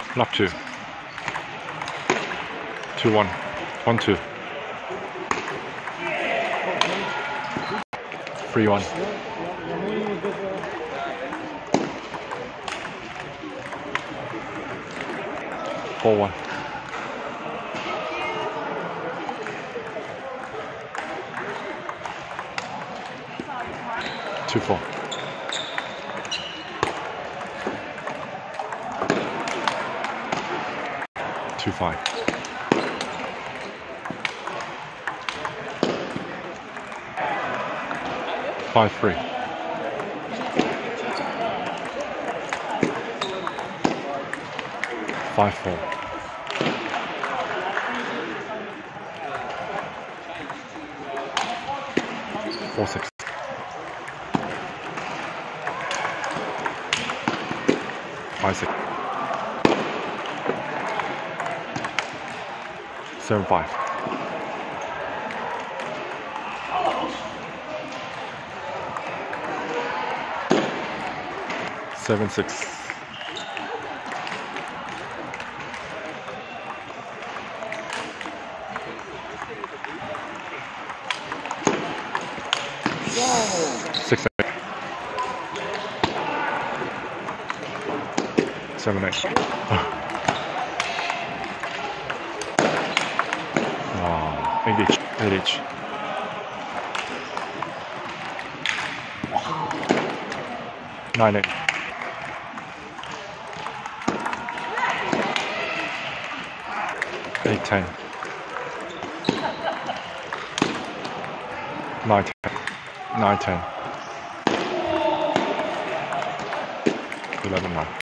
Knock 2. 2 1. 1 2. 3 1. 4 1. 2 4. 2 5. 5 3. 5 4. 4 6. 5 6. 7 5. 7 6. 6 8. 7 8. Oh, 8 each. 8 each. 9 8. 8 10. 9 10. 9 10. 11 9.